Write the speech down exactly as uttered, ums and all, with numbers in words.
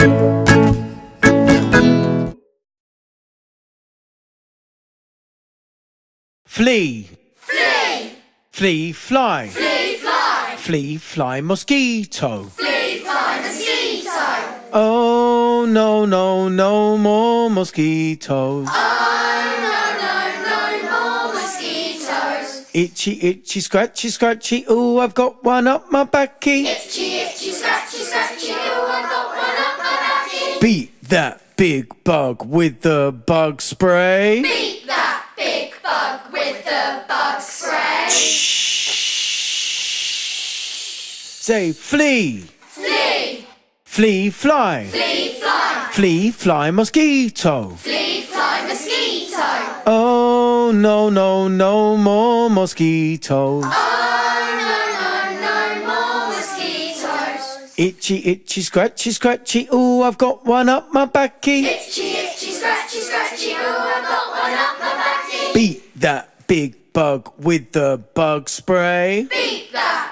Flea. Flea. Flea, fly. Flea, fly. Flea, fly, mosquito. Flea, fly, mosquito. Oh, no, no, no more mosquitoes. Oh, no, no, no more mosquitoes. Itchy, itchy, scratchy, scratchy, ooh, I've got one up my backy. Itchy, itchy, scratchy, scratchy, oh, I've got one up my backy. Beat that big bug with the bug spray. Beat that big bug with the bug spray. Say, flee. Flea. Flea, fly. Flea, fly. Flea, fly, mosquito. Flea, fly, mosquito. Oh, no, no, no more mosquitoes. Oh, no, no, no more mosquitoes. Itchy, itchy, scratchy, scratchy, ooh, I've got one up my backy. Itchy, itchy, scratchy, scratchy, oh, I've got one up my backy. Beat that big bug with the bug spray. Beat that